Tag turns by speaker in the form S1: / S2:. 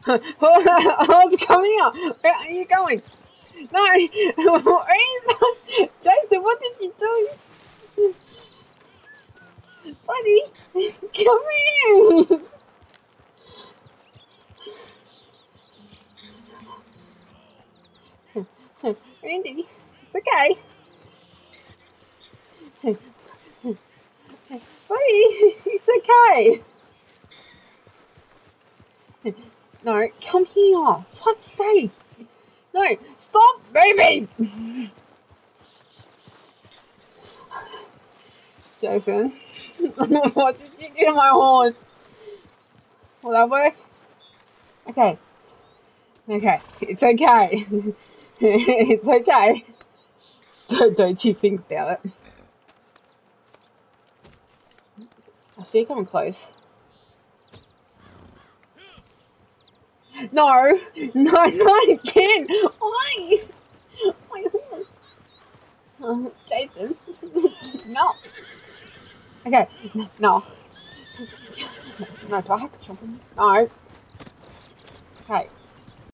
S1: What's coming up? Where are you going? No! Where are you going? Jason, what did you do? Buddy, come here! Randy, it's okay. Buddy, it's okay. No, come here. Fuck's sake. No, stop, baby! Jason, what did you do to my horse? Will that work? Okay. Okay, it's okay. It's okay. Don't you think about it. I see you coming close. No! Not again! Why? My horse. Jason. No. Okay, no. No, do I have to jump in? No. Okay.